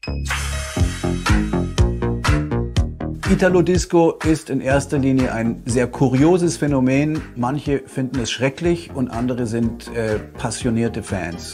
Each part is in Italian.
Italo-Disco ist in erster Linie ein sehr kurioses Phänomen. Manche finden es schrecklich und andere sind passionierte Fans.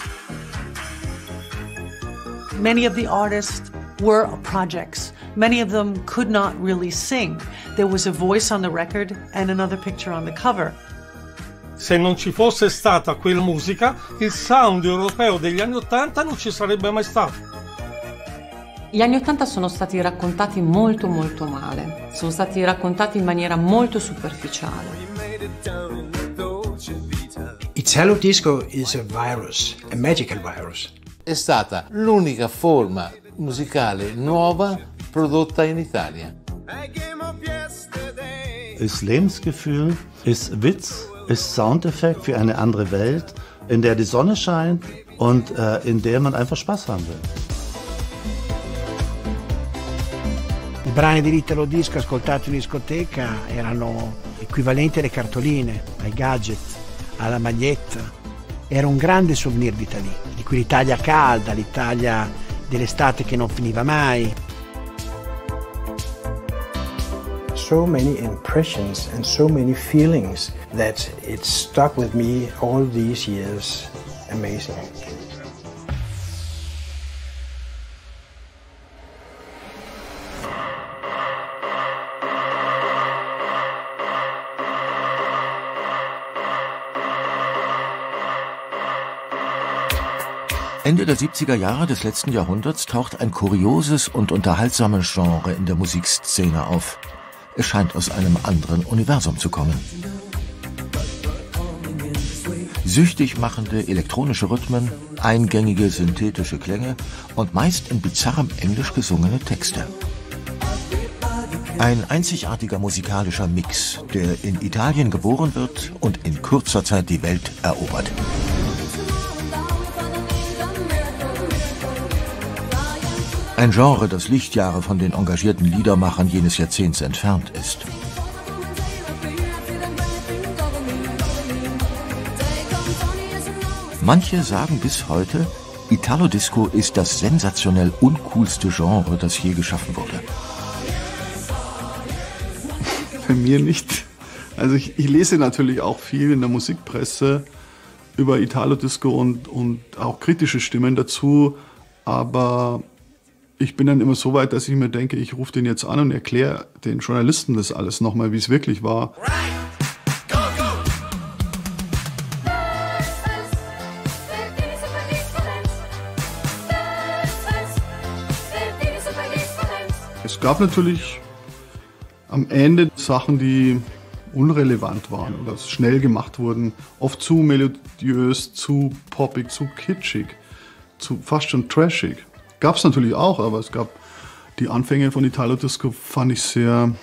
Many of the artists were projects. Many of them could not really sing. There was a voice on the record and another picture on the cover. Se non ci fosse stata quella musica, il sound europeo degli anni '80 non ci sarebbe mai stato. Gli anni '80 sono stati raccontati molto male, sono stati raccontati in maniera molto superficiale. Italo disco is a virus, a magical virus. È stata l'unica forma musicale nuova prodotta in Italia. Ist Lebensgefühl, ist Witz, ist Soundeffekt für eine andere Welt, in der die Sonne scheint und in der man einfach Spaß haben will. I brani dell'Italo disco ascoltati in discoteca erano equivalenti alle cartoline, ai gadget, alla maglietta. Era un grande souvenir d'Italia, di quell'Italia calda, l'Italia dell'estate che non finiva mai. So many impressions and so many feelings that it stuck with me all these years. Amazing. Ende der 70er Jahre des letzten Jahrhunderts taucht ein kurioses und unterhaltsames Genre in der Musikszene auf. Es scheint aus einem anderen Universum zu kommen. Süchtig machende elektronische Rhythmen, eingängige synthetische Klänge und meist in bizarrem Englisch gesungene Texte. Ein einzigartiger musikalischer Mix, der in Italien geboren wird und in kurzer Zeit die Welt erobert. Ein Genre, das Lichtjahre von den engagierten Liedermachern jenes Jahrzehnts entfernt ist. Manche sagen bis heute, Italo-Disco ist das sensationell uncoolste Genre, das je geschaffen wurde. Bei mir nicht. Also ich lese natürlich auch viel in der Musikpresse über Italo-Disco und auch kritische Stimmen dazu, aber ich bin dann immer so weit, dass ich mir denke, ich rufe den jetzt an und erkläre den Journalisten das alles nochmal, wie es wirklich war. Es gab natürlich am Ende Sachen, die unrelevant waren oder schnell gemacht wurden, oft zu melodiös, zu poppig, zu kitschig, fast schon trashig. Gab es natürlich auch, aber es gab die Anfänge von Italo-Disco, fand ich sehr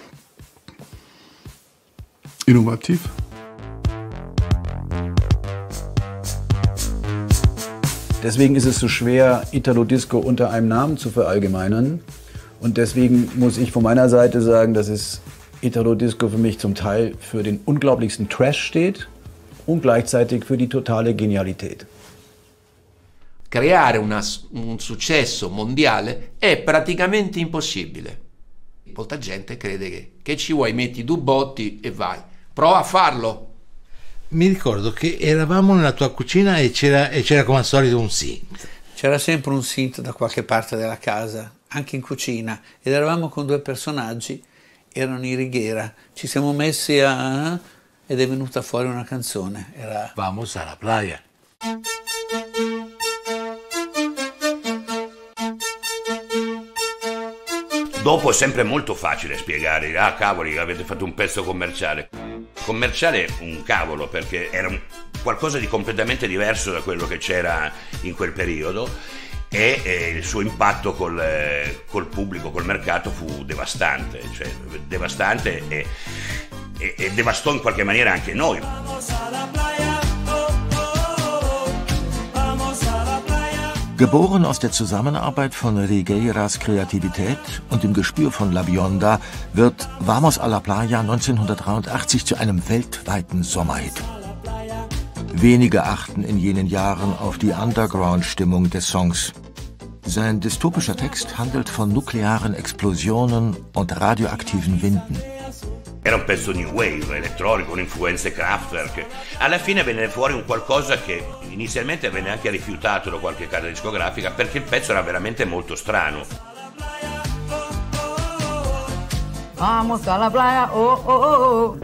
innovativ. Deswegen ist es so schwer, Italo-Disco unter einem Namen zu verallgemeinern. Und deswegen muss ich von meiner Seite sagen, dass es Italo-Disco für mich zum Teil für den unglaublichsten Trash steht und gleichzeitig für die totale Genialität. Creare un successo mondiale è praticamente impossibile. Molta gente crede che ci vuoi, metti due botti e vai. Prova a farlo. Mi ricordo che eravamo nella tua cucina e c'era come al solito un synth. C'era sempre un synth da qualche parte della casa, anche in cucina, ed eravamo con due personaggi, erano i Righiera. Ci siamo messi ed è venuta fuori una canzone. Era Vamos a la playa. Dopo è sempre molto facile spiegare, ah cavoli, avete fatto un pezzo commerciale. Commerciale un cavolo, perché era qualcosa di completamente diverso da quello che c'era in quel periodo e il suo impatto col pubblico, col mercato fu devastante, cioè devastante e devastò in qualche maniera anche noi. Geboren aus der Zusammenarbeit von Righeiras Kreativität und dem Gespür von La Bionda wird Vamos a la Playa 1983 zu einem weltweiten Sommerhit. Wenige achten in jenen Jahren auf die Underground-Stimmung des Songs. Sein dystopischer Text handelt von nuklearen Explosionen und radioaktiven Winden. Era un pezzo new wave, elettronico, con influenze Kraftwerk. Alla fine venne fuori un qualcosa che inizialmente venne anche rifiutato da qualche casa discografica perché il pezzo era veramente molto strano. Vamos a la playa, oh, oh, oh.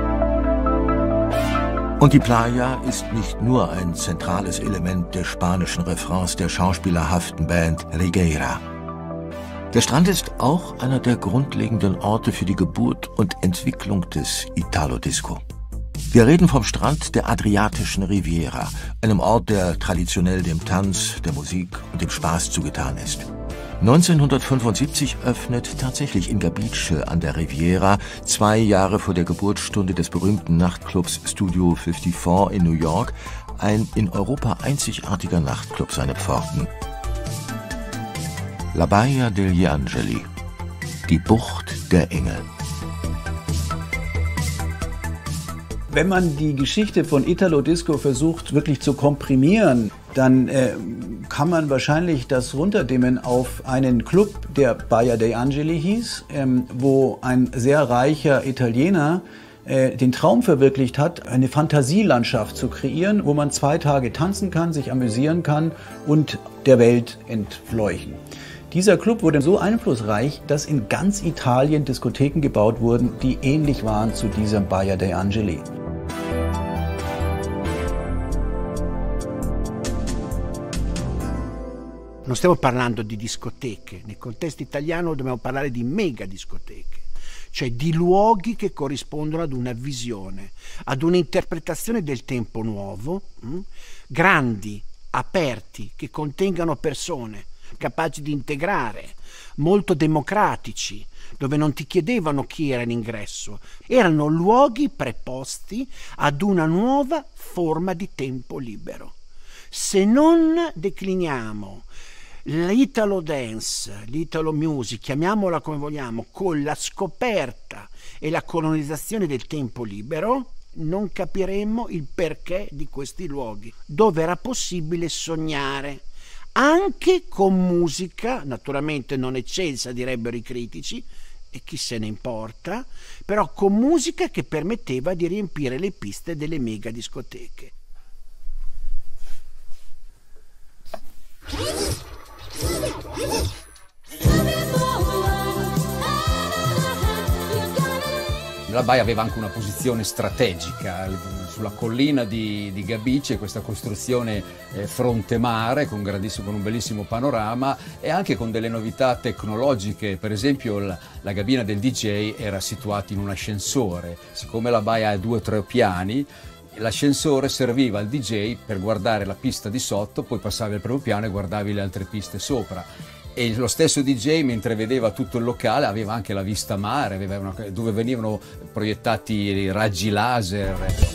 Und die Playa ist nicht nur ein zentrales Element des spanischen Refrains der schauspielerhaften Band Regueira. Der Strand ist auch einer der grundlegenden Orte für die Geburt und Entwicklung des Italo-Disco. Wir reden vom Strand der Adriatischen Riviera, einem Ort, der traditionell dem Tanz, der Musik und dem Spaß zugetan ist. 1975 öffnet tatsächlich in Gabice an der Riviera, 2 Jahre vor der Geburtsstunde des berühmten Nachtclubs Studio 54 in New York, ein in Europa einzigartiger Nachtclub seine Pforten. La Baia degli Angeli, die Bucht der Engel. Wenn man die Geschichte von Italo Disco versucht wirklich zu komprimieren, dann kann man wahrscheinlich das runterdimmen auf einen Club, der Baia dei Angeli hieß, wo ein sehr reicher Italiener den Traum verwirklicht hat, eine Fantasielandschaft zu kreieren, wo man 2 Tage tanzen kann, sich amüsieren kann und der Welt entfleuchen. Dieser Club wurde so einflussreich, dass in ganz Italien Diskotheken gebaut wurden, die ähnlich waren zu diesem Baia dei Angeli. Non stiamo parlando di discoteche, nel contesto italiano dobbiamo parlare di mega discoteche, cioè di luoghi che corrispondono ad una visione, ad un'interpretazione del tempo nuovo, grandi, aperti, che contengano persone, capaci di integrare, molto democratici, dove non ti chiedevano chi era in ingresso, erano luoghi preposti ad una nuova forma di tempo libero. Se non decliniamo l'Italo dance, l'Italo music, chiamiamola come vogliamo, con la scoperta e la colonizzazione del tempo libero, non capiremmo il perché di questi luoghi, dove era possibile sognare, anche con musica, naturalmente non eccelsa direbbero i critici, e chi se ne importa, però con musica che permetteva di riempire le piste delle mega discoteche. La Baia aveva anche una posizione strategica sulla collina di Gabice, questa costruzione fronte mare con un bellissimo panorama e anche con delle novità tecnologiche. Per esempio la cabina del DJ era situata in un ascensore. Siccome la Baia ha 2 o 3 piani, l'ascensore serviva al DJ per guardare la pista di sotto, poi passavi al primo piano e guardavi le altre piste sopra. E lo stesso DJ, mentre vedeva tutto il locale, aveva anche la vista mare, dove venivano proiettati raggi laser.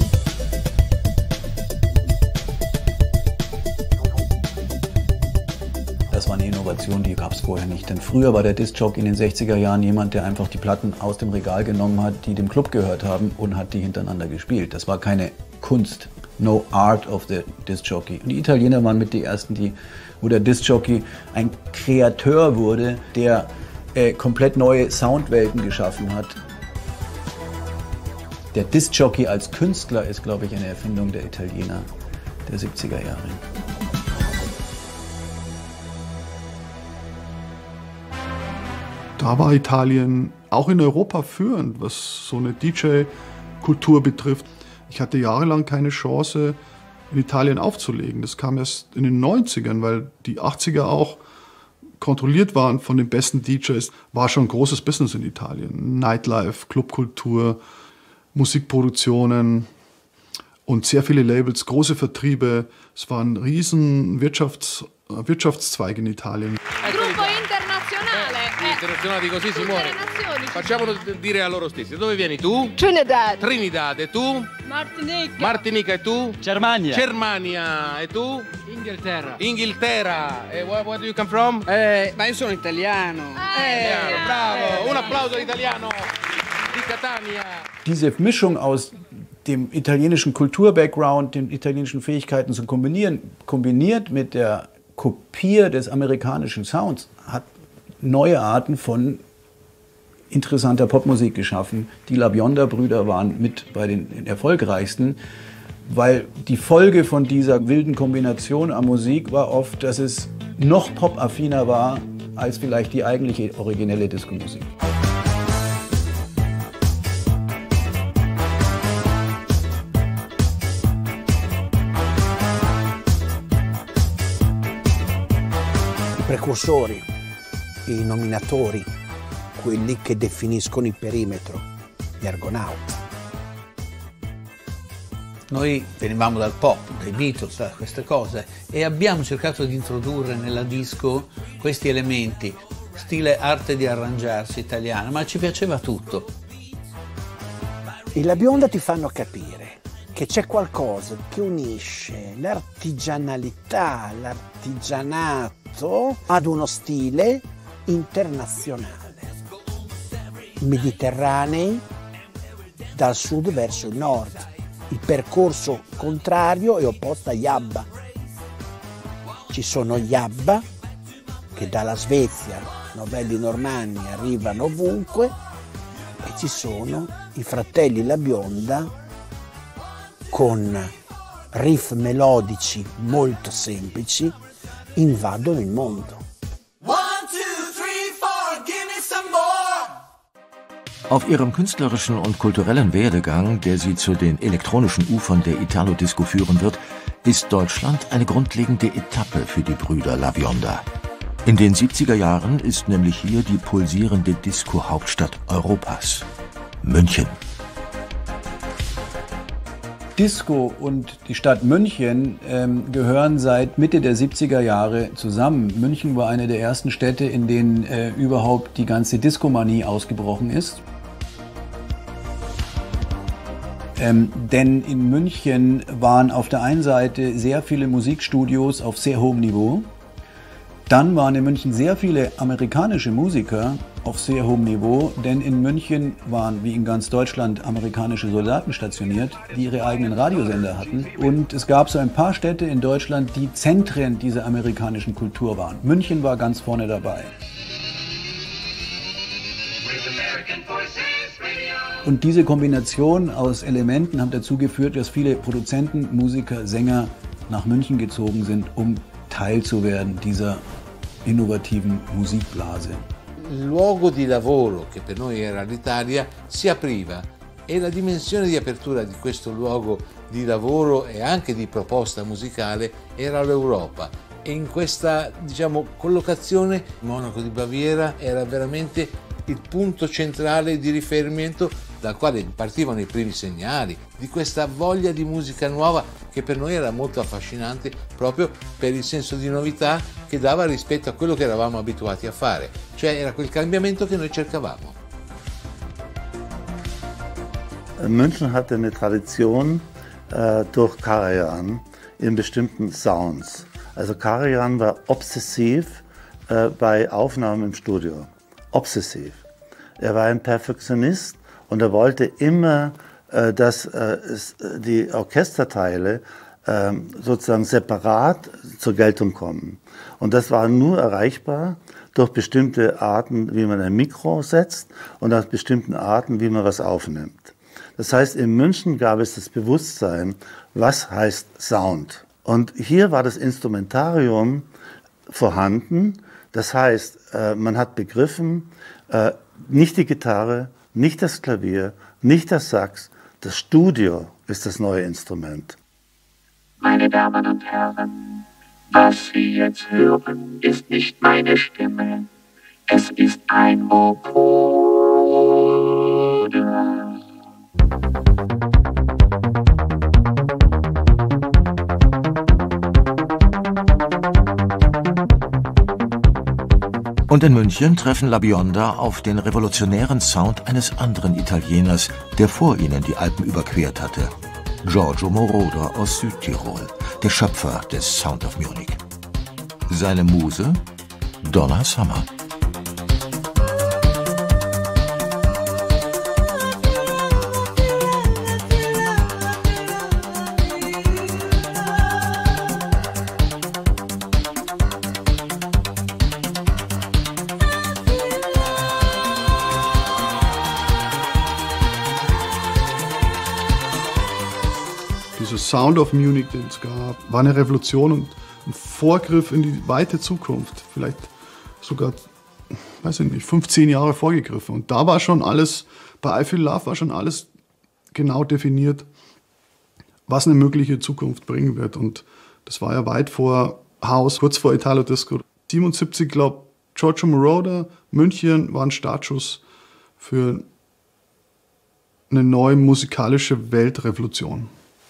Das war eine Innovation, die gab es vorher nicht. Denn früher war der Discjockey in den 60er Jahren jemand, der einfach die Platten aus dem Regal genommen hat, die dem Club gehört haben und hat die hintereinander gespielt. Das war keine Kunst, no art of the Discjockey. Und die Italiener waren mit die ersten, wo der Discjockey ein Kreateur wurde, der komplett neue Soundwelten geschaffen hat. Der Discjockey als Künstler ist, glaube ich, eine Erfindung der Italiener der 70er Jahre. Da war Italien auch in Europa führend, was so eine DJ-Kultur betrifft. Ich hatte jahrelang keine Chance, in Italien aufzulegen. Das kam erst in den 90ern, weil die 80er auch kontrolliert waren von den besten DJs. War schon ein großes Business in Italien. Nightlife, Clubkultur, Musikproduktionen und sehr viele Labels, große Vertriebe. Es war ein riesen Wirtschaftszweig in Italien. Gruppo internazionale. Internazionali così si muore. Facciamolo dire a loro stessi. Dove vieni tu? Trinidad. Trinidad. E tu? Martinica. Martinica. E tu? Germania. Germania. E tu? Inghilterra. Inghilterra. E where do you come from? Ma io sono italiano. Bravo. Un applauso all'italiano di Catania. Diese Mischung aus dem italienischen Kultur-Background, den italienischen Fähigkeiten zu kombinieren, kombiniert mit der Kopier des amerikanischen Sounds hat neue Arten von interessanter Popmusik geschaffen. Die La Bionda-Brüder waren mit bei den erfolgreichsten, weil die Folge von dieser wilden Kombination an Musik war oft, dass es noch popaffiner war als vielleicht die eigentliche originelle Disco-Musik. I precursori, i nominatori, quelli che definiscono il perimetro, gli Argonauti. Noi venivamo dal pop, dai Beatles, da queste cose, e abbiamo cercato di introdurre nella disco questi elementi, stile arte di arrangiarsi italiana, ma ci piaceva tutto. I La Bionda ti fanno capire che c'è qualcosa che unisce l'artigianalità, l'artigianato ad uno stile internazionale. Mediterranei dal sud verso il nord. Il percorso contrario e opposto agli Abba. Ci sono gli Abba che dalla Svezia, Novelli Normanni, arrivano ovunque, e ci sono i fratelli La Bionda con riff melodici molto semplici, invadono il mondo. Auf ihrem künstlerischen und kulturellen Werdegang, der sie zu den elektronischen Ufern der Italo-Disco führen wird, ist Deutschland eine grundlegende Etappe für die Brüder La Bionda. In den 70er Jahren ist nämlich hier die pulsierende Disco-Hauptstadt Europas, München. Disco und die Stadt München gehören seit Mitte der 70er Jahre zusammen. München war eine der ersten Städte, in denen überhaupt die ganze Discomanie ausgebrochen ist. Denn in München waren auf der einen Seite sehr viele Musikstudios auf sehr hohem Niveau. Dann waren in München sehr viele amerikanische Musiker auf sehr hohem Niveau, denn in München waren, wie in ganz Deutschland, amerikanische Soldaten stationiert, die ihre eigenen Radiosender hatten. Und es gab so ein paar Städte in Deutschland, die Zentren dieser amerikanischen Kultur waren. München war ganz vorne dabei. Und diese Kombination aus Elementen hat dazu geführt, dass viele Produzenten, Musiker, Sänger nach München gezogen sind, um Teil zu werden dieser innovativen Musikblase. Il luogo di lavoro, che per noi era l'Italia, si apriva e la dimensione di apertura di questo luogo di lavoro e anche di proposta musicale era l'Europa. E in questa, collocazione, il Monaco di Baviera era veramente il punto centrale di riferimento dal quale partivano i primi segnali di questa voglia di musica nuova che per noi era molto affascinante proprio per il senso di novità che dava rispetto a quello che eravamo abituati a fare, cioè era quel cambiamento che noi cercavamo. München hatte eine Tradition durch Karajan in bestimmten Sounds. Also Karajan war obsessiv bei Aufnahmen im Studio. Obsessiv. Er war ein Perfektionist und er wollte immer, dass die Orchesterteile sozusagen separat zur Geltung kommen. Und das war nur erreichbar durch bestimmte Arten, wie man ein Mikro setzt und nach bestimmten Arten, wie man was aufnimmt. Das heißt, in München gab es das Bewusstsein, was heißt Sound. Und hier war das Instrumentarium vorhanden. Das heißt, man hat begriffen, nicht die Gitarre, nicht das Klavier, nicht das Sax, das Studio ist das neue Instrument. Meine Damen und Herren, was Sie jetzt hören, ist nicht meine Stimme. Es ist ein Vocoder. Und in München treffen La Bionda auf den revolutionären Sound eines anderen Italieners, der vor ihnen die Alpen überquert hatte. Giorgio Moroder aus Südtirol, der Schöpfer des Sound of Munich. Seine Muse? Donna Summer. Sound of Munich, den es gab, war eine Revolution und ein Vorgriff in die weite Zukunft. Vielleicht sogar, weiß ich nicht, 15 Jahre vorgegriffen. Und da war schon alles, bei I Feel Love war schon alles genau definiert, was eine mögliche Zukunft bringen wird. Und das war ja weit vor House, kurz vor Italo Disco. 77, glaube ich, Giorgio Moroder, München war ein Startschuss für eine neue musikalische Weltrevolution.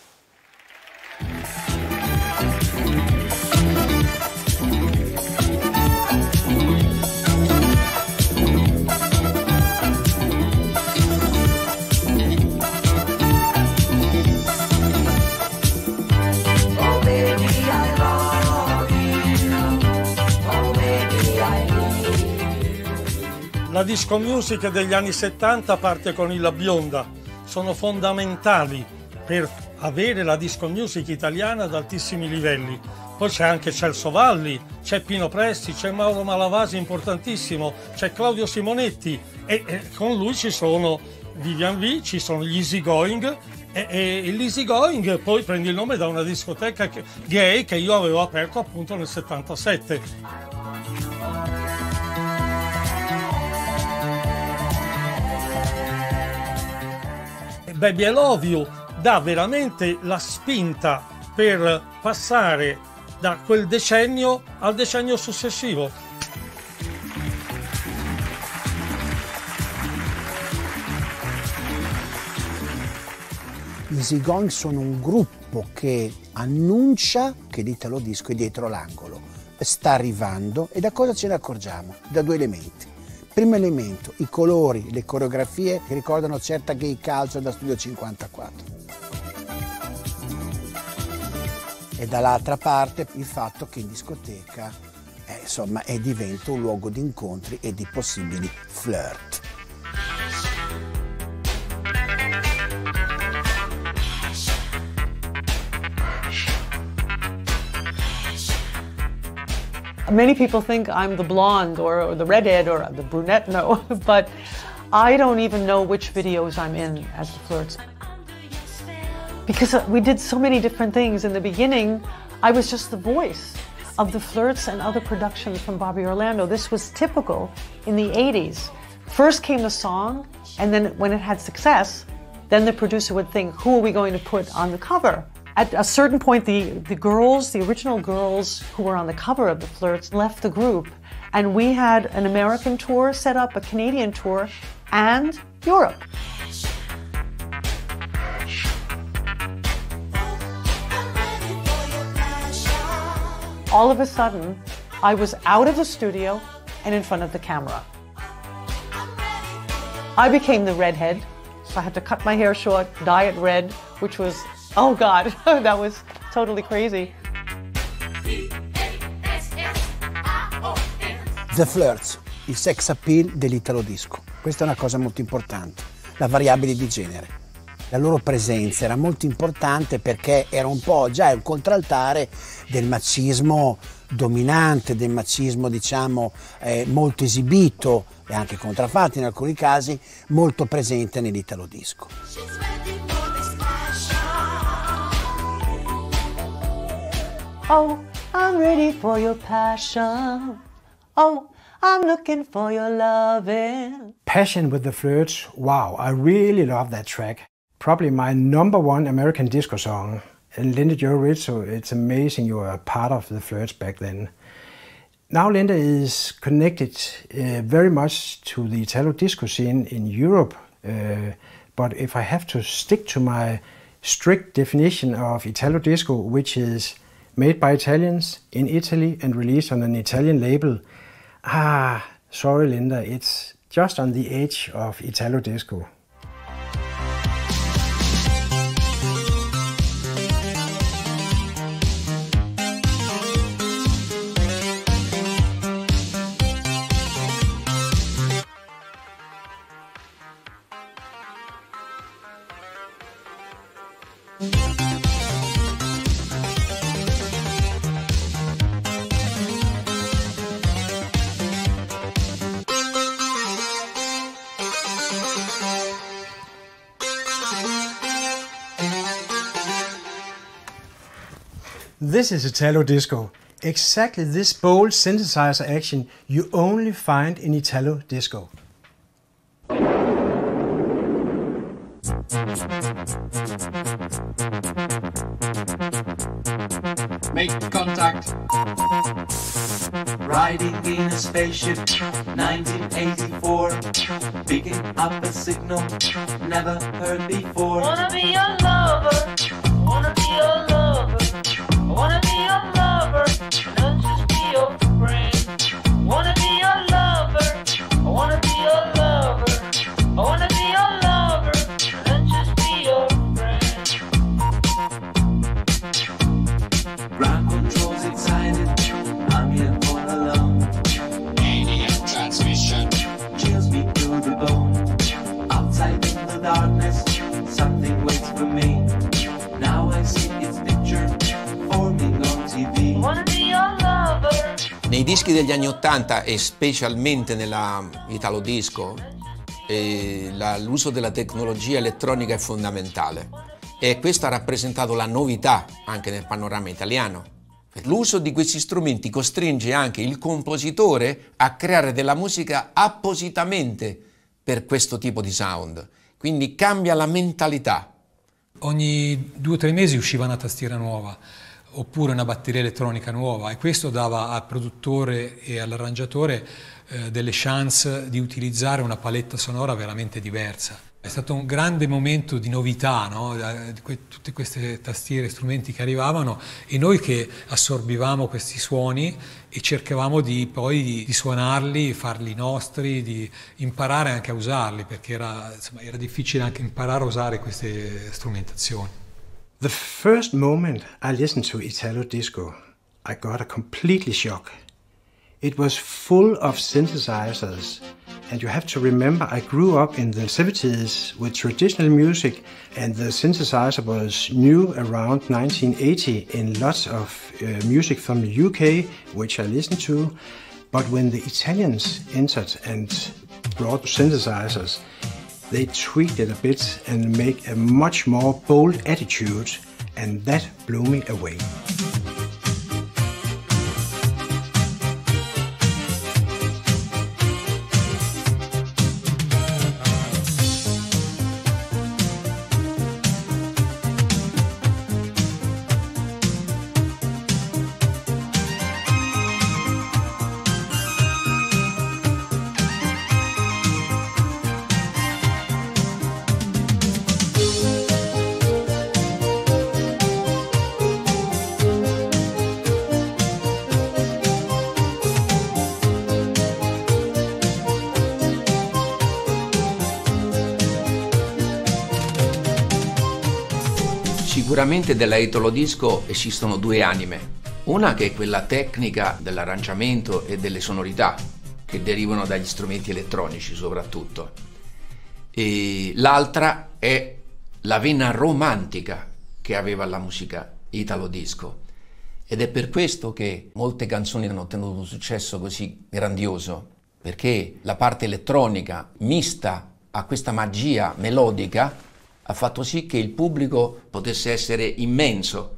La disco music degli anni 70 parte con i La Bionda, sono fondamentali per avere la disco music italiana ad altissimi livelli. Poi c'è anche Celso Valli, c'è Pino Presti, c'è Mauro Malavasi importantissimo, c'è Claudio Simonetti e con lui ci sono Vivian V, ci sono gli Easy Going e l'Easy Going poi prende il nome da una discoteca gay che io avevo aperto appunto nel 77. Baby I Love You dà veramente la spinta per passare da quel decennio al decennio successivo. Gli Easy Going sono un gruppo che annuncia che l'Italo Disco è dietro l'angolo, sta arrivando. E da cosa ce ne accorgiamo? Da due elementi. Primo elemento, i colori, le coreografie che ricordano certa gay culture da Studio 54. E dall'altra parte il fatto che in discoteca insomma, diventa un luogo di incontri e di possibili flirt. Many people think I'm the blonde or the redhead or the brunette, no, but I don't even know which videos I'm in as the Flirts. Because we did so many different things. In the beginning, I was just the voice of the Flirts and other productions from Bobby Orlando. This was typical in the 80s. First came the song, and then when it had success, then the producer would think, who are we going to put on the cover? At a certain point, the girls, the original girls who were on the cover of the Flirts left the group, and we had an American tour set up, a Canadian tour, and Europe. All of a sudden, I was out of the studio and in front of the camera. I became the redhead, so I had to cut my hair short, dye it red, which was, oh God, that was totally crazy. The Flirts, il sex appeal dell'Italo Disco. Questa è una cosa molto importante, la variabile di genere. La loro presenza era molto importante perché era un po' già un contraltare del macismo dominante, del macismo diciamo molto esibito e anche contraffatto in alcuni casi, molto presente nell'Italo Disco. Oh, I'm ready for your passion. Oh, I'm looking for your loving. Passion with the Flirts, wow, I really love that track. Probably my #1 American disco song. And Linda Joe Rizzo, it's amazing you were a part of the Flirts back then. Now Linda is connected very much to the Italo disco scene in Europe, but if I have to stick to my strict definition of Italo disco, which is made by Italians in Italy and released on an Italian label, sorry Linda, it's just on the edge of Italo disco. This is Italo Disco. Exactly this bold synthesizer action you only find in Italo Disco. Make contact. Riding in a spaceship, 1984. Picking up a signal, never heard before. Wanna be your lover, wanna be your lover. I wanna be your lover, not just be your friend. Wanna be your lover, I wanna be your lover. I wanna be your lover, not just be your friend. Ground controls excited, I'm here all alone. AM transmission chills me to the bone. Outside in the darkness, something waits for me. Now I see its picture forming on TV. Wanna be your lover. Nei dischi degli anni '80 e specialmente nella Italo Disco l'uso della tecnologia elettronica è fondamentale e questo ha rappresentato la novità anche nel panorama italiano. L'uso di questi strumenti costringe anche il compositore a creare della musica appositamente per questo tipo di sound, quindi cambia la mentalità. Ogni 2 o 3 mesi usciva una tastiera nuova oppure una batteria elettronica nuova e questo dava al produttore e all'arrangiatore delle chance di utilizzare una paletta sonora veramente diversa. È stato un grande momento di novità, no? Tutte queste tastiere, strumenti che arrivavano e noi che assorbivamo questi suoni e cercavamo poi di suonarli, farli nostri, di imparare anche a usarli, perché era difficile anche imparare a usare queste strumentazioni. The first moment I listened to Italo Disco, I got a completely shock. It was full of synthesizers, and you have to remember I grew up in the 70s with traditional music, and the synthesizer was new around 1980 in lots of music from the UK, which I listened to. But when the Italians entered and brought synthesizers, they tweaked it a bit and make a much more bold attitude, and that blew me away. Sicuramente della Italo Disco esistono 2 anime, una che è quella tecnica dell'arrangiamento e delle sonorità che derivano dagli strumenti elettronici soprattutto, e l'altra è la vena romantica che aveva la musica Italo Disco, ed è per questo che molte canzoni hanno ottenuto un successo così grandioso, perché la parte elettronica mista a questa magia melodica ha fatto sì che il pubblico potesse essere immenso.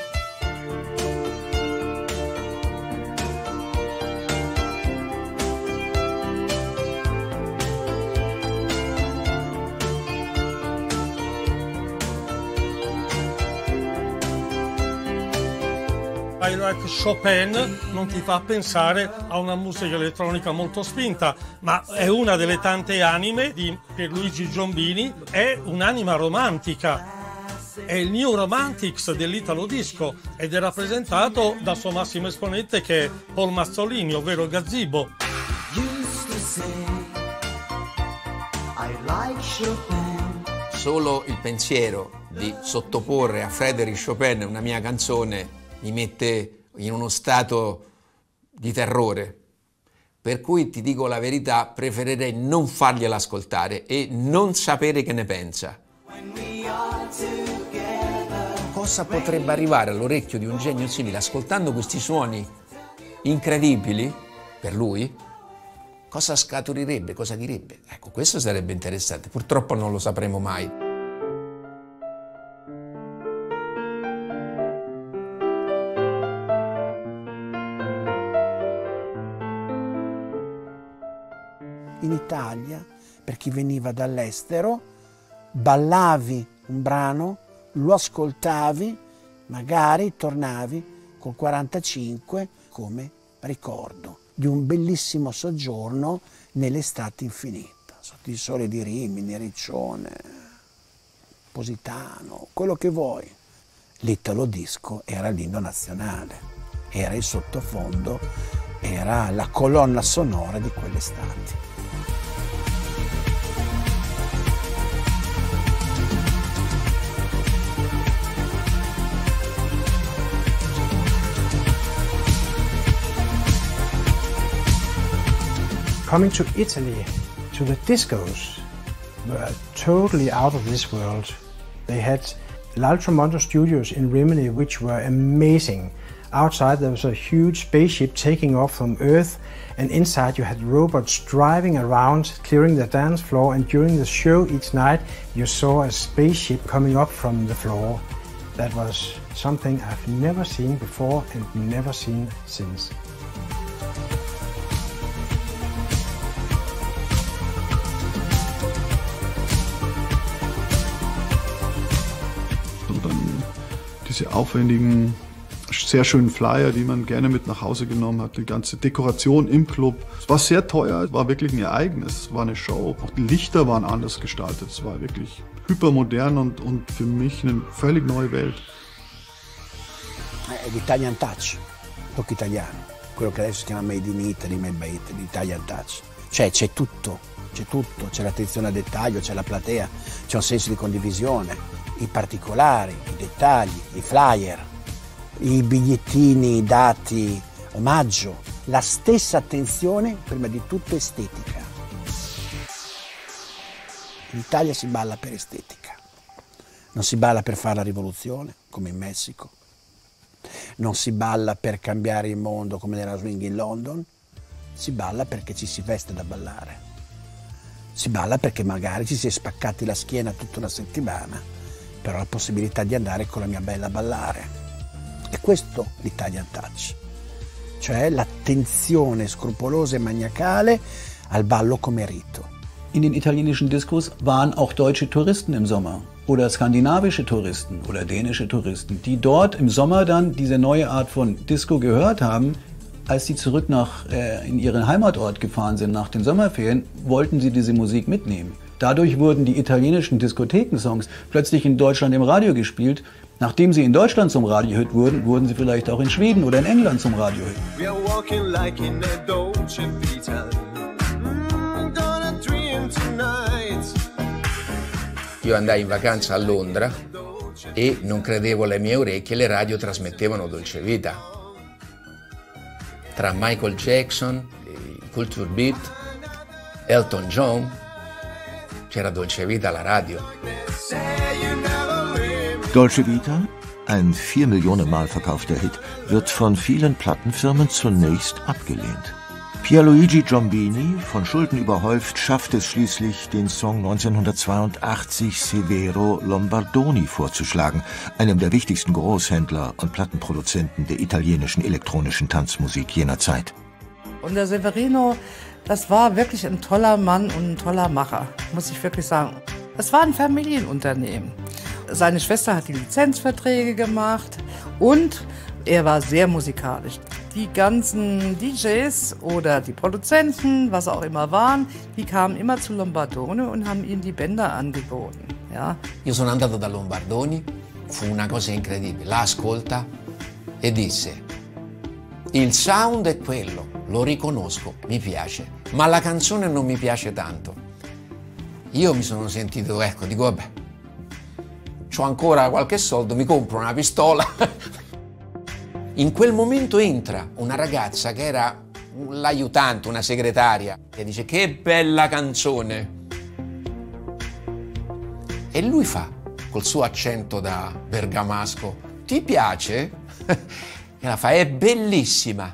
I Like Chopin non ti fa pensare a una musica elettronica molto spinta, ma è una delle tante anime di Pierluigi Giombini, è un'anima romantica. È il New Romantics dell'Italo Disco ed è rappresentato dal suo massimo esponente che è Paul Mazzolini, ovvero Gazzibo. Solo il pensiero di sottoporre a Frédéric Chopin una mia canzone mi mette in uno stato di terrore, per cui ti dico la verità, preferirei non fargliela ascoltare e non sapere che ne pensa. Cosa potrebbe arrivare all'orecchio di un genio simile ascoltando questi suoni incredibili per lui? Cosa scaturirebbe, cosa direbbe? Ecco, questo sarebbe interessante, purtroppo non lo sapremo mai. in Italia, per chi veniva dall'estero, ballavi un brano, lo ascoltavi, magari tornavi col 45 come ricordo di un bellissimo soggiorno nell'estate infinita, sotto il sole di Rimini, Riccione, Positano, quello che vuoi. L'Italo Disco era l'inno nazionale, era il sottofondo, era la colonna sonora di quell'estate. Coming to Italy, to the discos, were totally out of this world. They had L'Altromondo studios in Rimini, which were amazing. Outside there was a huge spaceship taking off from Earth, and inside you had robots driving around, clearing the dance floor, and during the show each night you saw a spaceship coming up from the floor. That was something I've never seen before and never seen since. Diese aufwendigen, sehr schönen Flyer, die man gerne mit nach Hause genommen hat, die ganze Dekoration im Club. Es war sehr teuer, es war wirklich ein Ereignis, es war eine Show. Auch die Lichter waren anders gestaltet, es war wirklich hypermodern und für mich eine völlig neue Welt. L'Italian Touch, tocco italiano, quello che adesso si chiama Made in Italy, Made by Italy, l'Italian Touch. Cioè c'è tutto, c'è l'attenzione al dettaglio, c'è la platea, c'è un senso di condivisione. I particolari, i dettagli, i flyer, i bigliettini dati, omaggio, la stessa attenzione, prima di tutto estetica. In Italia si balla per estetica, non si balla per fare la rivoluzione, come in Messico, non si balla per cambiare il mondo come nella swing in London, si balla perché ci si veste da ballare, si balla perché magari ci si è spaccati la schiena tutta una settimana, però la possibilità di andare con la mia bella a ballare. E questo l'Italian Touch, cioè l'attenzione scrupolosa e maniacale al ballo come rito. In den italienischen Diskos waren auch deutsche Touristen im Sommer oder skandinavische Touristen oder dänische Touristen, die dort im Sommer dann diese neue Art von Disco gehört haben. Als sie zurück in ihren Heimatort gefahren sind nach den Sommerferien, wollten sie diese Musik mitnehmen. Dadurch wurden die italienischen Diskothekensongs plötzlich in Deutschland im Radio gespielt. Nachdem sie in Deutschland zum Radiohit wurden, wurden sie vielleicht auch in Schweden oder in England zum Radiohit. Io andai in vacanza a Londra e non credevo alle mie orecchie, le radio trasmettevano Dolce Vita. Tra Michael Jackson, Culture Beat, Elton John, c'era Dolce Vita alla radio. Dolce Vita, ein 4 Millionen Mal verkaufter Hit, wird von vielen Plattenfirmen zunächst abgelehnt. Pierluigi Giombini, von Schulden überhäuft, schafft es schließlich, den Song 1982 Severo Lombardoni vorzuschlagen, einem der wichtigsten Großhändler und Plattenproduzenten der italienischen elektronischen Tanzmusik jener Zeit. Und der Severino, das war wirklich ein toller Mann und ein toller Macher, muss ich wirklich sagen. Es war ein Familienunternehmen. Seine Schwester hat die Lizenzverträge gemacht und er war sehr musikalisch. Die ganzen DJs oder die Produzenten, was auch immer waren, die kamen immer zu Lombardoni und haben ihm die Bänder angeboten. Ja. Io sono andato da Lombardoni, fu una cosa incredibile. La ascolta e disse: il sound è quello, lo riconosco, mi piace, ma la canzone non mi piace tanto. Io mi sono sentito, ecco, dico vabbè, c'ho ancora qualche soldo, mi compro una pistola. In quel momento entra una ragazza che era l'aiutante, una segretaria, che dice: che bella canzone. E lui fa, col suo accento da bergamasco: ti piace? E la fa: è bellissima.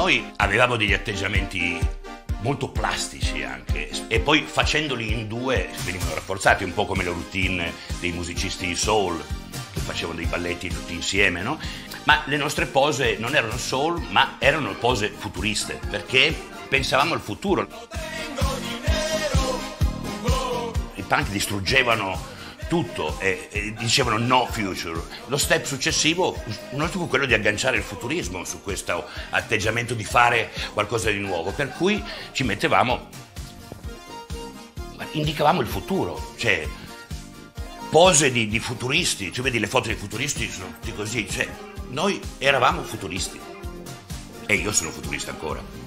noi avevamo degli atteggiamenti molto plastici anche, e poi facendoli in due venivano rafforzati, un po' come le routine dei musicisti di soul che facevano dei balletti tutti insieme, no? Ma le nostre pose non erano soul, ma erano pose futuriste, perché pensavamo al futuro. I punk distruggevano tutto e dicevano no future. Lo step successivo fu quello di agganciare il futurismo su questo atteggiamento di fare qualcosa di nuovo, per cui ci mettevamo, indicavamo il futuro, cioè pose di futuristi. Tu vedi le foto dei futuristi, sono tutti così, cioè noi eravamo futuristi e io sono futurista ancora.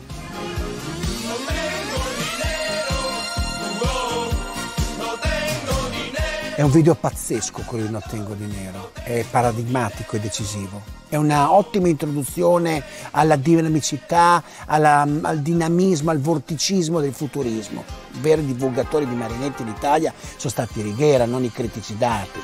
È un video pazzesco quello di Non tengo di nero, è paradigmatico e decisivo. È una ottima introduzione alla dinamicità, al dinamismo, al vorticismo del futurismo. I veri divulgatori di Marinetti in Italia sono stati Righiera, non i critici d'arte.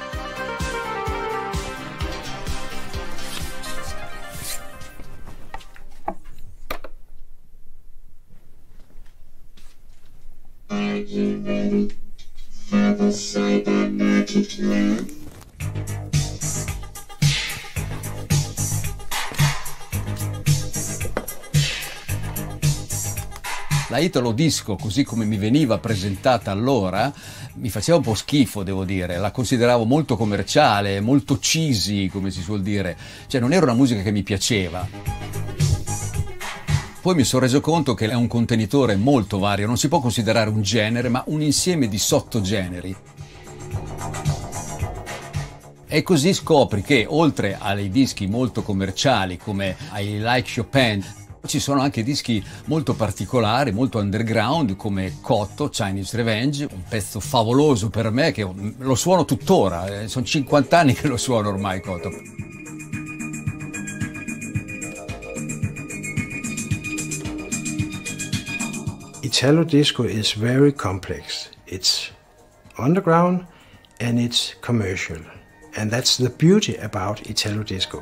La Italo Disco, così come mi veniva presentata allora, mi faceva un po' schifo, devo dire. La consideravo molto commerciale, molto cheesy, come si suol dire. Cioè non era una musica che mi piaceva. Poi mi sono reso conto che è un contenitore molto vario, non si può considerare un genere, ma un insieme di sottogeneri. E così scopri che oltre ai dischi molto commerciali come I Like Chopin, ci sono anche dischi molto particolari, molto underground, come Cotto, Chinese Revenge, un pezzo favoloso per me che lo suono tuttora, sono 50 anni che lo suono ormai Cotto. Italo disco is very complex. It's underground and it's commercial. And that's the beauty about Italo disco.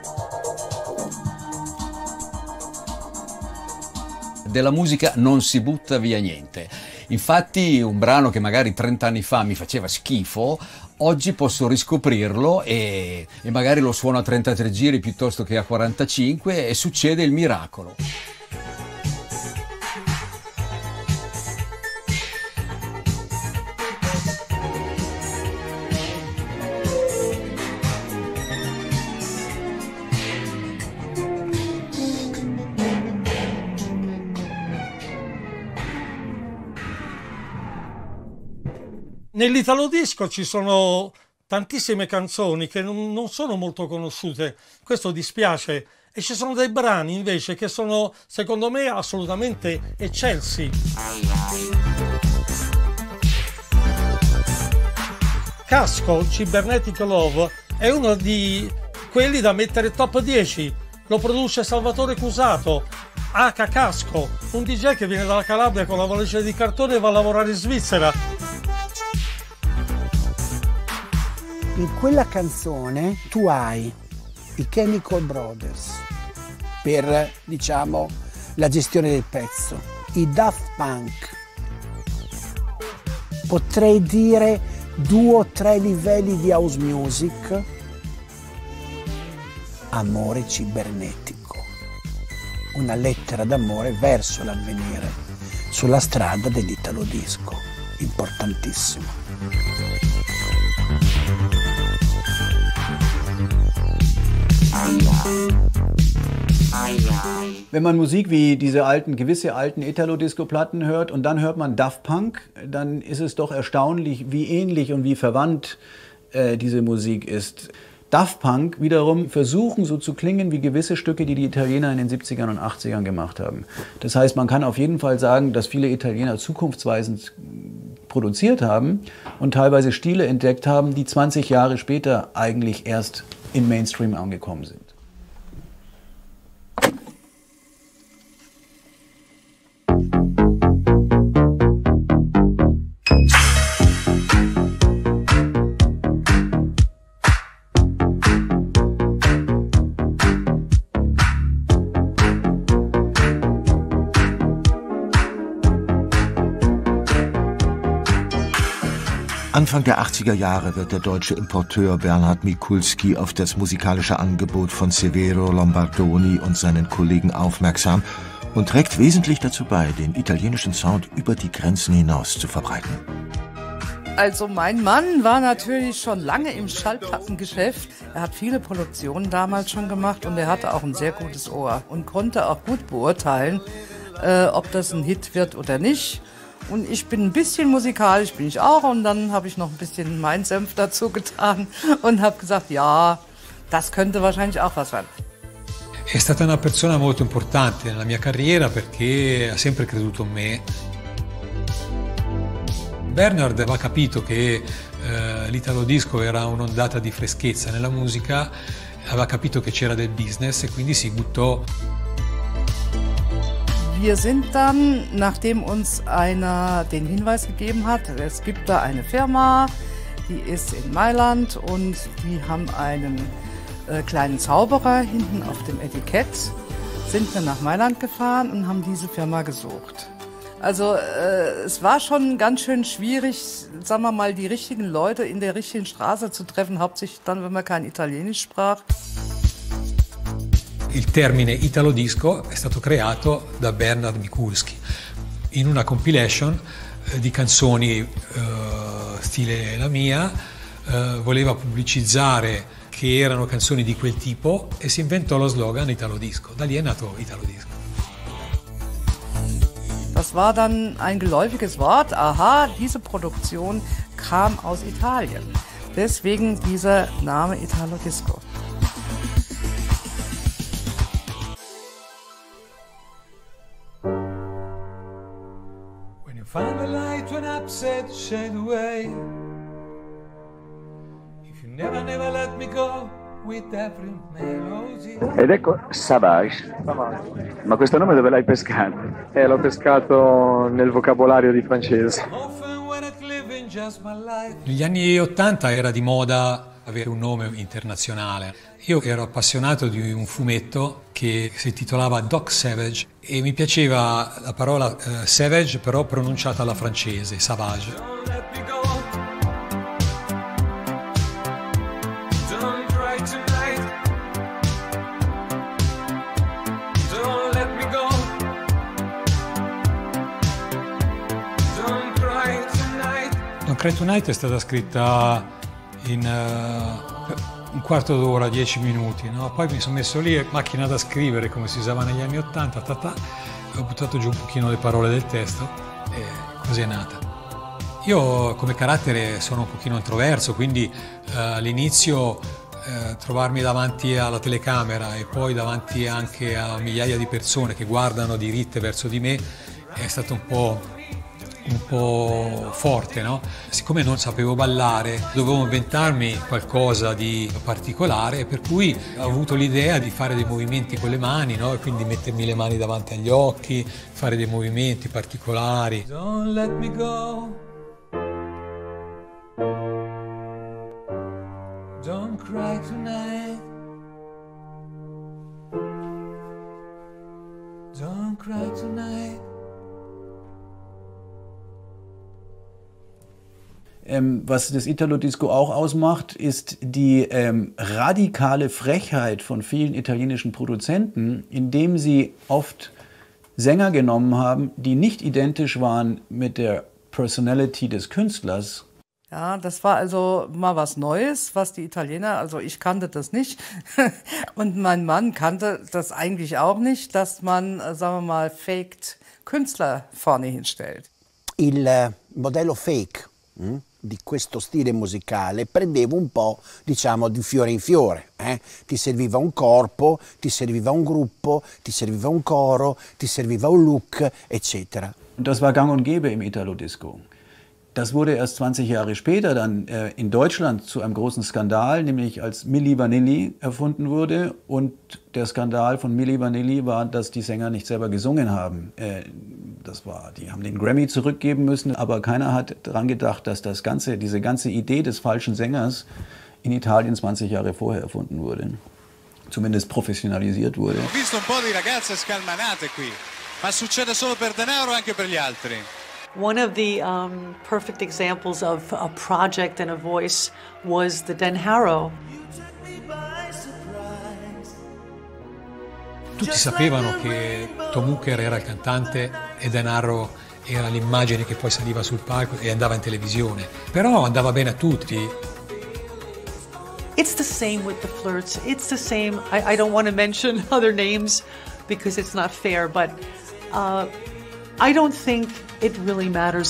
Della musica non si butta via niente. Infatti un brano che magari 30 anni fa mi faceva schifo, oggi posso riscoprirlo e magari lo suono a 33 giri piuttosto che a 45 e succede il miracolo. Nell'Italo disco ci sono tantissime canzoni che non sono molto conosciute, questo dispiace, e ci sono dei brani invece che sono, secondo me, assolutamente eccelsi. Casco, Cybernetic Love, è uno di quelli da mettere top 10, lo produce Salvatore Cusato, H. Casco, un DJ che viene dalla Calabria con la valigia di cartone e va a lavorare in Svizzera. In quella canzone tu hai i Chemical Brothers per, diciamo, la gestione del pezzo, i Daft Punk, potrei dire 2 o 3 livelli di house music, amore cibernetico, una lettera d'amore verso l'avvenire sulla strada dell'Italo disco, importantissimo. Wenn man Musik wie gewisse alten Italo-Disco-Platten hört und dann hört man Daft Punk, dann ist es doch erstaunlich, wie ähnlich und wie verwandt diese Musik ist. Daft Punk wiederum versuchen so zu klingen wie gewisse Stücke, die die Italiener in den 70ern und 80ern gemacht haben. Das heißt, man kann auf jeden Fall sagen, dass viele Italiener zukunftsweisend produziert haben und teilweise Stile entdeckt haben, die 20 Jahre später eigentlich erst im Mainstream angekommen sind. Anfang der 80er Jahre wird der deutsche Importeur Bernhard Mikulski auf das musikalische Angebot von Severo Lombardoni und seinen Kollegen aufmerksam und trägt wesentlich dazu bei, den italienischen Sound über die Grenzen hinaus zu verbreiten. Also mein Mann war natürlich schon lange im Schallplattengeschäft. Er hat viele Produktionen damals schon gemacht und er hatte auch ein sehr gutes Ohr und konnte auch gut beurteilen, ob das ein Hit wird oder nicht. Und ich bin ein bisschen musikalisch, bin ich auch. Und dann habe ich noch ein bisschen meinen Senf dazu getan und habe gesagt, ja, das könnte wahrscheinlich auch was werden. È stata una persona molto importante nella mia carriera perché ha sempre creduto in me. Bernhard aveva capito che l'italo disco era un'ondata di freschezza nella musica, aveva capito che c'era del business e quindi si buttò. Wir sind dann, nachdem uns einer den Hinweis gegeben hat, es gibt da eine Firma, die ist in Mailand und die haben einen kleinen Zauberer hinten auf dem Etikett, sind wir nach Mailand gefahren und haben diese Firma gesucht. Also es war schon ganz schön schwierig, sagen wir mal, die richtigen Leute in der richtigen Straße zu treffen, hauptsächlich dann, wenn man kein Italienisch sprach. Il termine Italo Disco è stato creato da Bernhard Mikulski in una compilation di canzoni stile la mia, voleva pubblicizzare che erano canzoni di quel tipo e si inventò lo slogan Italo Disco. Da lì è nato Italo Disco. Das war dann ein geläufiges Wort. Aha, diese Produktion kam aus Italien. Deswegen dieser Name Italo Disco. When you find the light when upset shade away, if you never let me go with every melody. Ed ecco Savage. Ma questo nome dove l'hai pescato? L'ho pescato nel vocabolario di francese. Negli anni '80 era di moda avere un nome internazionale. Io ero appassionato di un fumetto che si intitolava Doc Savage e mi piaceva la parola savage però pronunciata alla francese, Savage. Don't Cry Tonight è stata scritta in un quarto d'ora, 10 minuti, no? Poi mi sono messo lì, macchina da scrivere come si usava negli anni '80, ho buttato giù un pochino le parole del testo e così è nata. Io come carattere sono un pochino introverso, quindi all'inizio trovarmi davanti alla telecamera e poi davanti anche a migliaia di persone che guardano diritte verso di me è stato un po' forte, no? Siccome non sapevo ballare, dovevo inventarmi qualcosa di particolare e per cui ho avuto l'idea di fare dei movimenti con le mani, no? E quindi mettermi le mani davanti agli occhi, fare dei movimenti particolari. Don't let me go. Don't cry tonight. Don't cry tonight. Was das Italo-Disco auch ausmacht, ist die radikale Frechheit von vielen italienischen Produzenten, indem sie oft Sänger genommen haben, die nicht identisch waren mit der Personality des Künstlers. Ja, das war also mal was Neues, was die Italiener, also ich kannte das nicht und mein Mann kannte das eigentlich auch nicht, dass man, sagen wir mal, faked Künstler vorne hinstellt. Il modello fake di questo stile musicale prendeva un po', diciamo, di fiore in fiore. Ti serviva un corpo, ti serviva un gruppo, ti serviva un coro, ti serviva un look, eccetera. Und das war gang und gäbe im Italo-Disco. Das wurde erst 20 Jahre später dann in Deutschland zu einem großen Skandal, nämlich als Milli Vanilli erfunden wurde. Und der Skandal von Milli Vanilli war, dass die Sänger nicht selber gesungen haben. Die haben den Grammy zurückgeben müssen, aber keiner hat daran gedacht, dass diese ganze Idee des falschen Sängers in Italien 20 Jahre vorher erfunden wurde. Zumindest professionalisiert wurde. Ho visto un po' di ragazze scalmanate qui, ma succede solo per denaro o anche per gli altri? One of the perfect examples of a project and a voice was the Den Harrow. Tutti sapevano che Tom Hooker era il cantante e Dan Harrow era l'immagine che poi saliva sul palco e andava in televisione, però andava bene a tutti. It's the same with the Flirts. It's the same. I don't want to mention other names because it's not fair, but I don't think it really matters.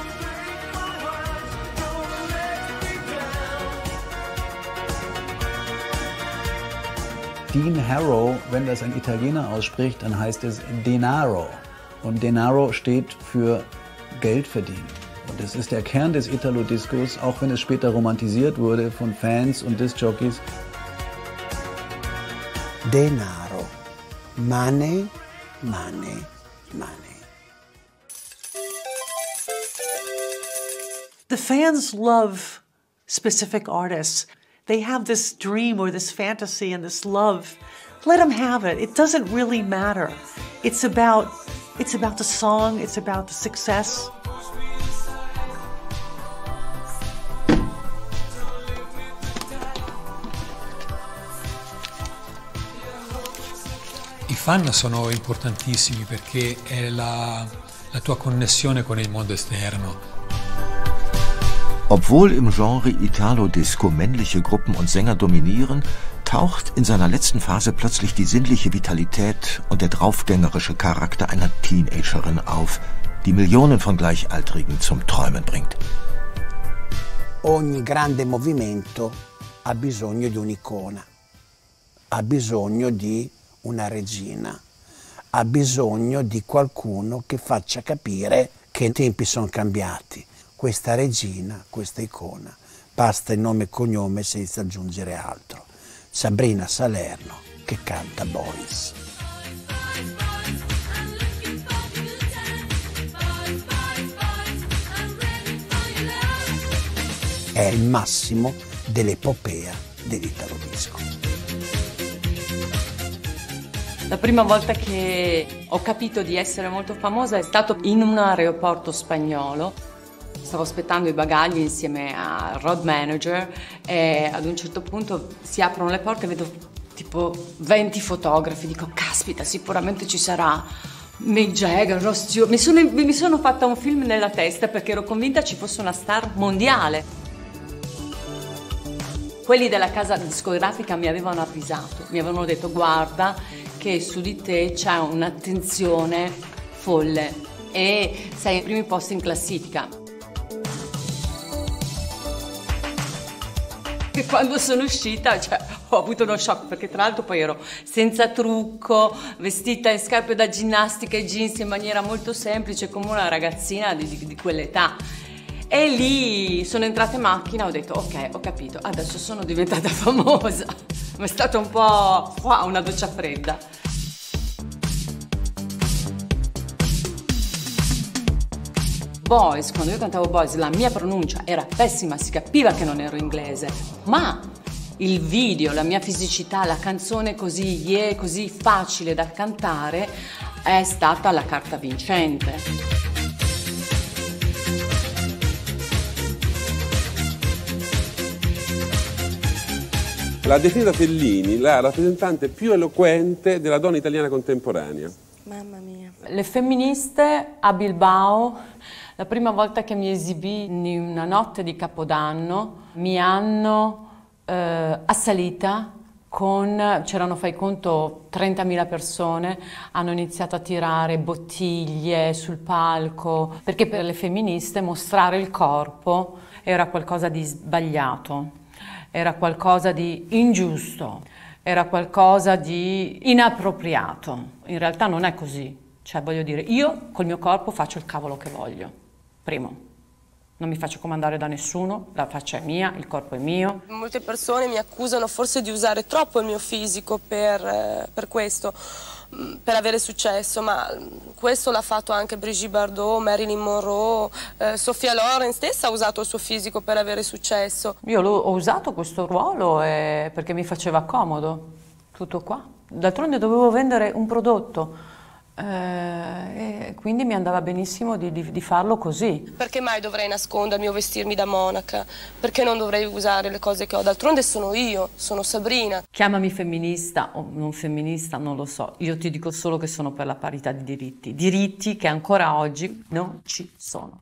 Dean Harrow, wenn das ein Italiener ausspricht, dann heißt es Denaro. Und Denaro steht für Geld verdienen. Und das ist der Kern des Italo-Discos, auch wenn es später romantisiert wurde von Fans und Disc-Jockeys. Denaro. Money, money, money. The fans love specific artists. They have this dream or this fantasy and this love. Let them have it. It doesn't really matter. It's about the song, it's about the success. I fan sono importantissimi perché è la tua connessione con il mondo esterno. Obwohl im Genre Italo-Disco männliche Gruppen und Sänger dominieren, taucht in seiner letzten Phase plötzlich die sinnliche Vitalität und der draufgängerische Charakter einer Teenagerin auf, die Millionen von Gleichaltrigen zum Träumen bringt. Ogni grande movimento ha bisogno di un'icona, ha bisogno di una regina, ha bisogno di qualcuno che faccia capire che i tempi sono cambiati. Questa regina, questa icona, basta il nome e cognome senza aggiungere altro. Sabrina Salerno che canta Boys. È il massimo dell'epopea dell'Italo-Disco. La prima volta che ho capito di essere molto famosa è stato in un aeroporto spagnolo. Stavo aspettando i bagagli insieme al road manager e ad un certo punto si aprono le porte e vedo tipo 20 fotografi. Dico, caspita, sicuramente ci sarà Mick Jagger, Ross Stewart. Mi sono fatta un film nella testa perché ero convinta ci fosse una star mondiale. Quelli della casa discografica mi avevano avvisato, mi avevano detto guarda che su di te c'è un'attenzione folle e sei ai primi posti in classifica. E quando sono uscita ho avuto uno shock perché tra l'altro poi ero senza trucco, vestita in scarpe da ginnastica e jeans in maniera molto semplice come una ragazzina di quell'età. E lì sono entrata in macchina e ho detto ok, ho capito, adesso sono diventata famosa. Ma è stata un po' una doccia fredda. Boys, quando io cantavo Boys, la mia pronuncia era pessima, si capiva che non ero inglese, ma il video, la mia fisicità, la canzone così facile da cantare è stata la carta vincente. L'ha definita Fellini la rappresentante più eloquente della donna italiana contemporanea. Mamma mia. Le femministe a Bilbao, la prima volta che mi esibì in una notte di Capodanno, mi hanno assalita con, c'erano, fai conto, 30.000 persone, hanno iniziato a tirare bottiglie sul palco, perché per le femministe mostrare il corpo era qualcosa di sbagliato. Era qualcosa di ingiusto, era qualcosa di inappropriato. In realtà non è così. Cioè, voglio dire, io col mio corpo faccio il cavolo che voglio. Primo, non mi faccio comandare da nessuno, la faccia è mia, il corpo è mio. Molte persone mi accusano forse di usare troppo il mio fisico per questo, per avere successo, ma questo l'ha fatto anche Brigitte Bardot, Marilyn Monroe, Sophia Loren stessa ha usato il suo fisico per avere successo. Io ho usato questo ruolo perché mi faceva comodo, tutto qua. D'altronde dovevo vendere un prodotto, E quindi mi andava benissimo di farlo così. Perché mai dovrei nascondermi o vestirmi da monaca? Perché non dovrei usare le cose che ho? D'altronde sono io, sono Sabrina. Chiamami femminista o non femminista, non lo so. Io ti dico solo che sono per la parità di diritti. Diritti che ancora oggi non ci sono.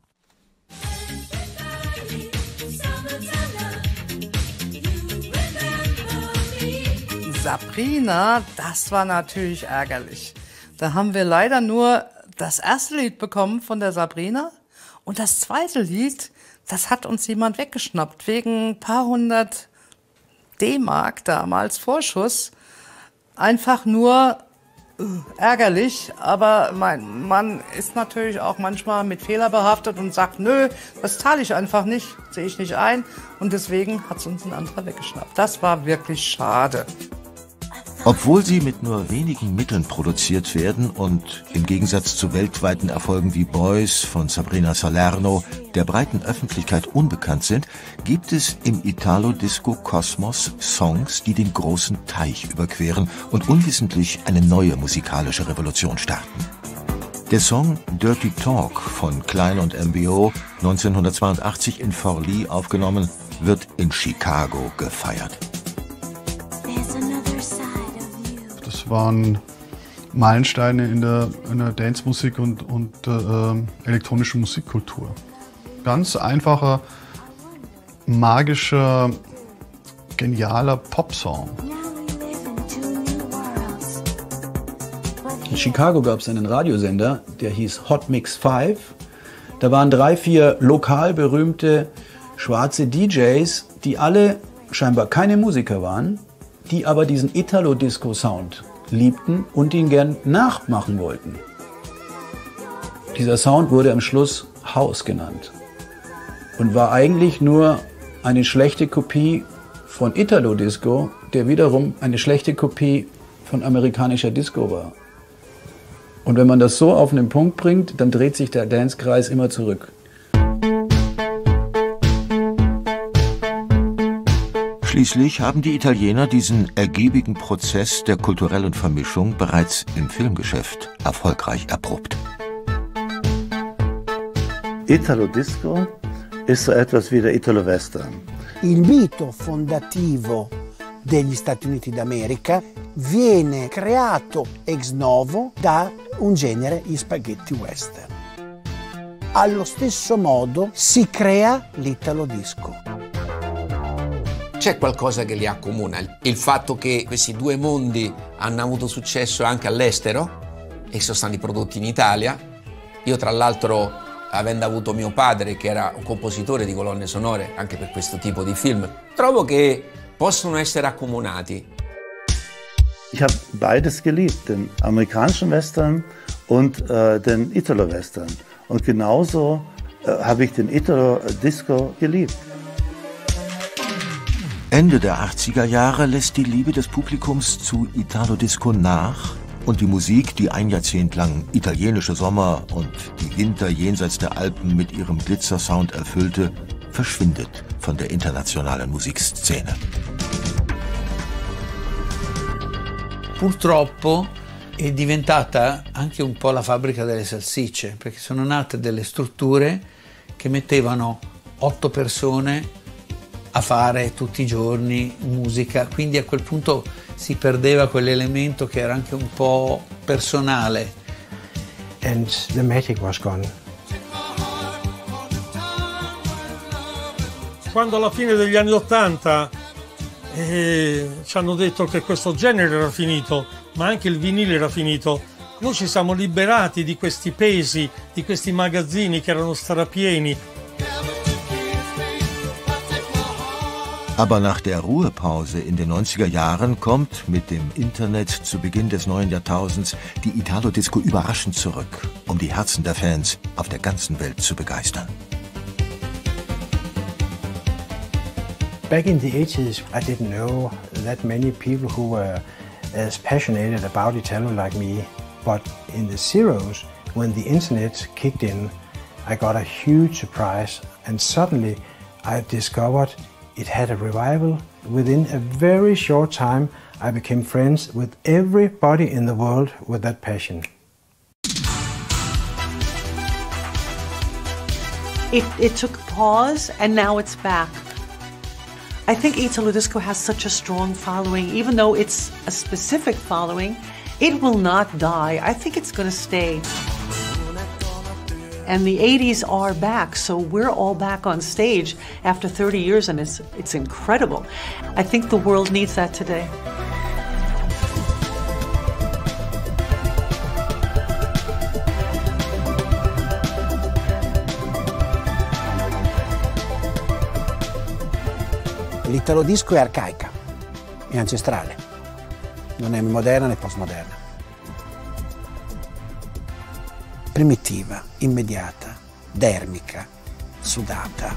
Sabrina, das war natürlich ärgerlich. Da haben wir leider nur das erste Lied bekommen von der Sabrina und das zweite Lied, das hat uns jemand weggeschnappt, wegen ein paar hundert D-Mark damals Vorschuss. Einfach nur ärgerlich, aber mein Mann ist natürlich auch manchmal mit Fehler behaftet und sagt, nö, das zahle ich einfach nicht, sehe ich nicht ein und deswegen hat es uns ein anderer weggeschnappt. Das war wirklich schade. Obwohl sie mit nur wenigen Mitteln produziert werden und im Gegensatz zu weltweiten Erfolgen wie Boys von Sabrina Salerno der breiten Öffentlichkeit unbekannt sind, gibt es im Italo-Disco-Kosmos Songs, die den großen Teich überqueren und unwissentlich eine neue musikalische Revolution starten. Der Song Dirty Talk von Klein und MBO, 1982 in Forlì aufgenommen, wird in Chicago gefeiert. Das waren Meilensteine in der Dance-Musik und elektronischen Musikkultur. Ganz einfacher, magischer, genialer Popsong. In Chicago gab es einen Radiosender, der hieß Hot Mix 5. Da waren 3, 4 lokal berühmte schwarze DJs, die alle scheinbar keine Musiker waren, die aber diesen Italo-Disco-Sound liebten und ihn gern nachmachen wollten. Dieser Sound wurde am Schluss House genannt und war eigentlich nur eine schlechte Kopie von Italo-Disco, der wiederum eine schlechte Kopie von amerikanischer Disco war. Und wenn man das so auf einen Punkt bringt, dann dreht sich der Dance-Kreis immer zurück. Schließlich haben die Italiener diesen ergiebigen Prozess der kulturellen Vermischung bereits im Filmgeschäft erfolgreich erprobt. Italo-Disco ist so etwas wie der Italo-Western. Il mito fondativo degli Stati Uniti d'America viene creato ex novo da un genere, gli spaghetti western. Allo stesso modo si crea l'Italo-Disco. C'è qualcosa che li accomuna, il fatto che questi due mondi hanno avuto successo anche all'estero e sono stati prodotti in Italia. Io tra l'altro, avendo avuto mio padre che era un compositore di colonne sonore anche per questo tipo di film, trovo che possono essere accomunati. Ich habe beides geliebt, den amerikanischen Western und den Italo-Western. Und genauso habe ich den Italo-Disco geliebt. Ende der 80er Jahre lässt die Liebe des Publikums zu Italo-Disco nach und die Musik, die ein Jahrzehnt lang italienische Sommer und die Winter jenseits der Alpen mit ihrem Glitzersound erfüllte, verschwindet von der internationalen Musikszene. Purtroppo è diventata anche un po' la fabbrica delle salsicce, perché sono nate delle strutture che mettevano 8 persone a fare tutti i giorni musica, quindi a quel punto si perdeva quell'elemento che era anche un po' personale. And the magic was gone. Quando alla fine degli anni '80 ci hanno detto che questo genere era finito, ma anche il vinile era finito, noi ci siamo liberati di questi pesi, di questi magazzini che erano strapieni. Aber nach der Ruhepause in den 90er Jahren kommt mit dem Internet zu Beginn des neuen Jahrtausends die Italo-Disco überraschend zurück, um die Herzen der Fans auf der ganzen Welt zu begeistern. Back in the 80s, I didn't know that many people who were as passionate about Italo like me. But in the zeros, when the internet kicked in, I got a huge surprise, and suddenly I discovered it had a revival. Within a very short time, I became friends with everybody in the world with that passion. It took pause and now it's back. I think Italo Disco has such a strong following. Even though it's a specific following, it will not die. I think it's going to stay. And the 80s are back, so we're all back on stage after 30 years, and it's incredible. I think the world needs that today. L'Italo Disco è arcaica, è ancestrale, non è moderna né postmoderna. Primitiva, immediata, dermica, sudata,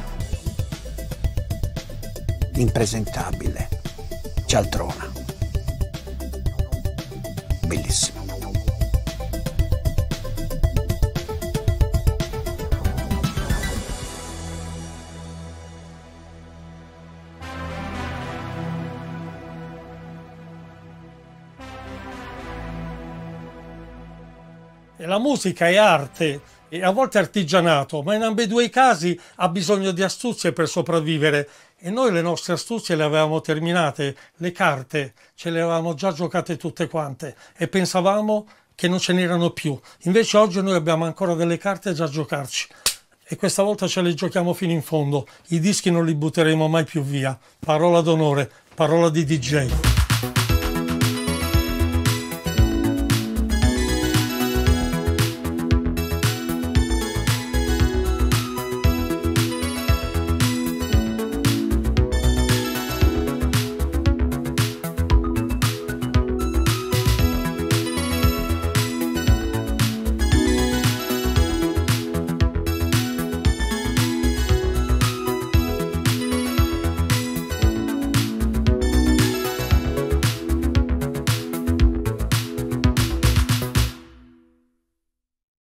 impresentabile, cialtrona. Bellissimo. E la musica è arte e a volte artigianato, ma in ambedue i casi ha bisogno di astuzie per sopravvivere. E noi le nostre astuzie le avevamo terminate, le carte ce le avevamo già giocate tutte quante e pensavamo che non ce n'erano più. Invece oggi noi abbiamo ancora delle carte da giocarci e questa volta ce le giochiamo fino in fondo. I dischi non li butteremo mai più via. Parola d'onore, parola di DJ.